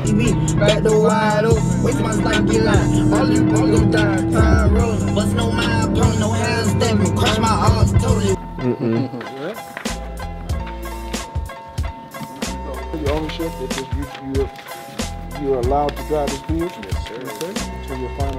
TV, back door wide open. Waste my life, get line. All them dying, time rolling. Bust no mind, pump no hands, stabbing. Crush my arms totally. Your ownership, it's just you're allowed to drive this vehicle. Yes, sir. Okay. Until your final